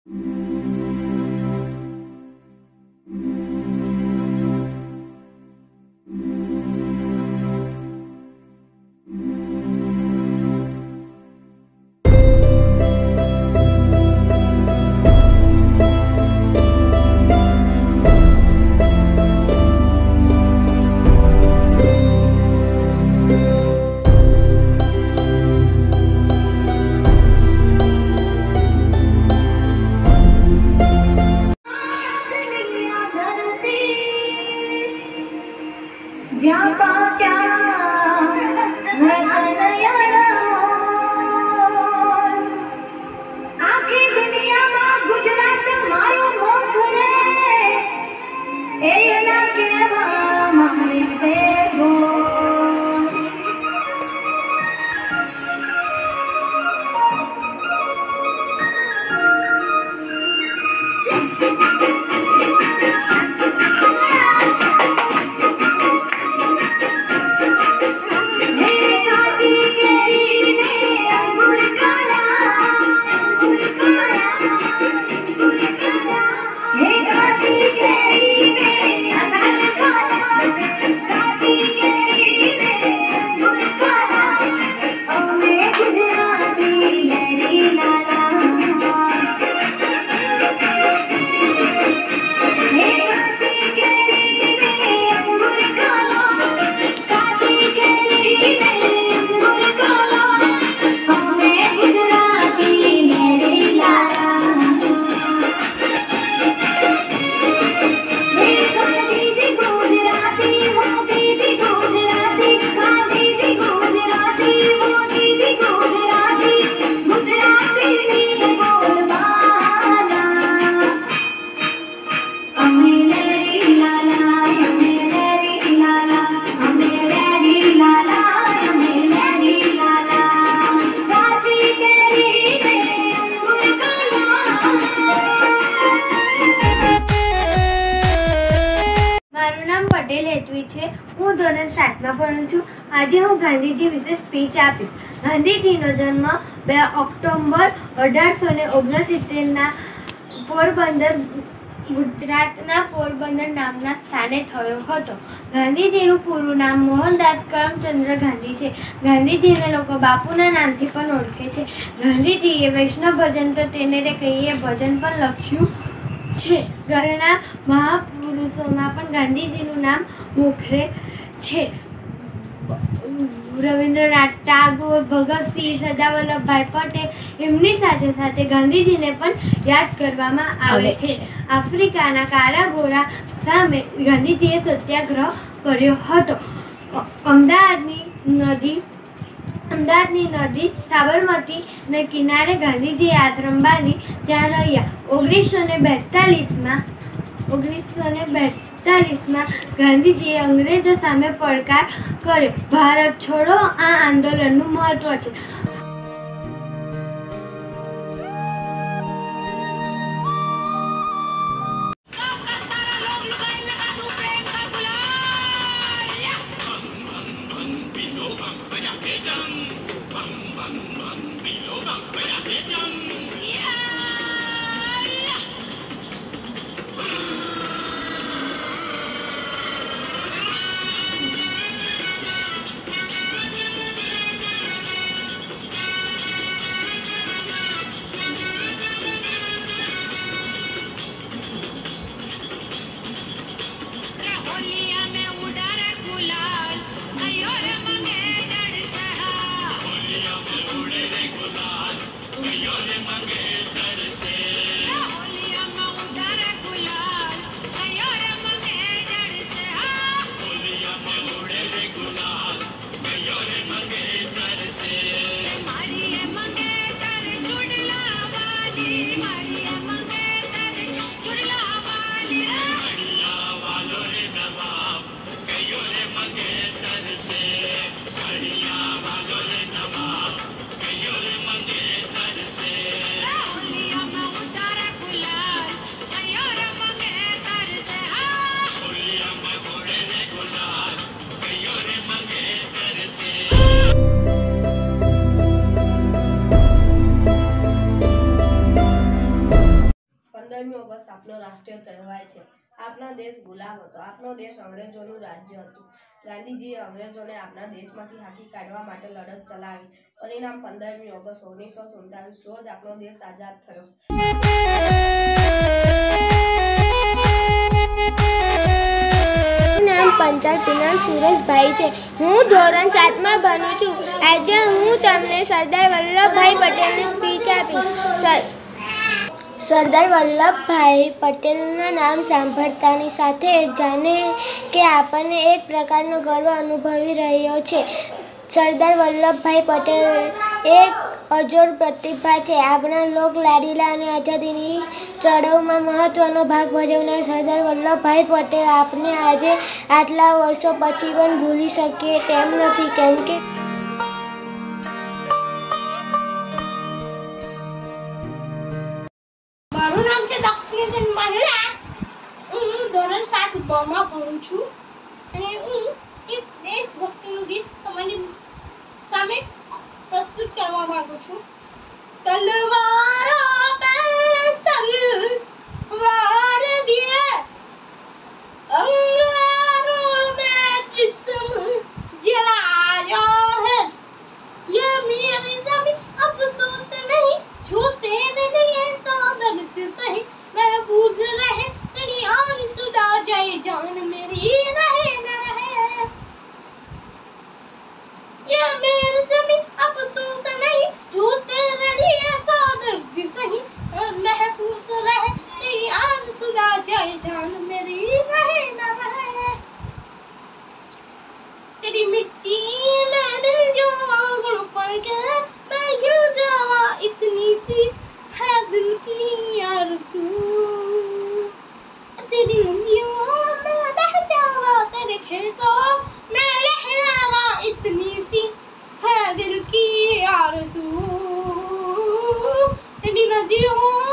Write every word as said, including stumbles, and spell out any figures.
हूँ धोरण सात में भणुं छुं। आज हूँ गांधीजी विषे स्पीच आपीश। गांधीजीनो जन्म बे ऑक्टोबर अठार सौ ने ओगणसित्तेर ना पोरबंदर गुजरातना पोरबंदर नामना स्थाने थयो हतो। गांधीजीनुं पूरुं नाम मोहनदास करमचंद्र गांधी छे। गांधीजीने लोको बापूना नामथी पण ओळखे छे। गांधीजीए वैष्णव भजन तो तेने रे कहीए भजन पण लख्युं छे। घरना महापुरुषोमां पण गांधीजीनुं नाम मोखरे छे। रविन्द्रनाथ टागोर, भगत सिंह, सरदार वल्लभभाई पटेल एमनी साथे साथे गांधीजीने पण याद करवामां आवे छे। आफ्रिकाना काळा गोरा सामे गांधीजीए सत्याग्रह कर्यो हतो। अमदावादनी नदी अमदावादनी नदी साबरमती ने किनारे गांधीजी आश्रम बांधी त्यां रह्या। ओगनीसो ने बेतालीस में ओगनीसो ने बेतालीस में गांधीजीए अंग्रेजों सामे પડકાર कर्यो। भारत छोड़ो आ आंदोलननुं महत्व छे। રાષ્ટ્રીય તહેવાર છે. આપનો દેશ ગુલામ હતો. આપનો દેશ અંગ્રેજોનું રાજ્ય હતું. ગાંધીજીએ અંગ્રેજોને આપણા દેશમાંથી હાંકી કાઢવા માટે લડત ચલાવી. પરિણામ પંદરમી ઓગસ્ટ ઓગણીસો સુડતાલીસ રોજ આપણો દેશ આઝાદ થયો. પંચાલ પિનાલ સુરેશભાઈ છે. હું ધોરણ સાતમાં ભણું છું. આજે હું તમને સરદાર વલ્લભભાઈ પટેલની સ્પીચ આપીશ. સરદાર વલ્લભભાઈ પટેલના નામ સાંભળતાની સાથે જાણે કે આપણને એક પ્રકારનો ગર્વ અનુભવી રહ્યો છે. સરદાર વલ્લભભાઈ પટેલ એક અજોડ પ્રતિભા છે. આપણા લોક લાડીલા અને આઝાદીની ચળવળમાં મહત્વનો ભાગ ભજવનાર સરદાર વલ્લભભાઈ પટેલ આપણે આજે આટલા વર્ષો પછી પણ ભૂલી શકીએ તેમ નથી. કેમ કે મારું નામ છે દક્ષિણેન્દ્ર મહિલા. હું ધોરણ સાત બમાં ભણું છું અને હું એક દેશભક્તિનું ગીત તમારી સામે પ્રસ્તુત કરવા માંગુ છું. તલવારો पे सर वार दिए अंगारों में जिस्म जलाया है ये मेरी ज़मीं अफसोस नहीं जो तेरे लिए सादत सही महफूज रहे तेरी आन सुदा जाए जान मेरी रहे न रहे ये मेरी ज़मीं अफसोस नहीं जो तेरे लिए सादत सही महफूज रहे तेरी आन सुदा जाए जान मेरी रहे न रहे तेरी मिट्टी में दिल जो आंगन पड़ के मैं गिर जावा इतनी सी है दिल की आरज़ू तेरी नदियों में बह जावा तेरे खेतों में लहरावा इतनी सी है दिल की आरज़ू तेरी नदियों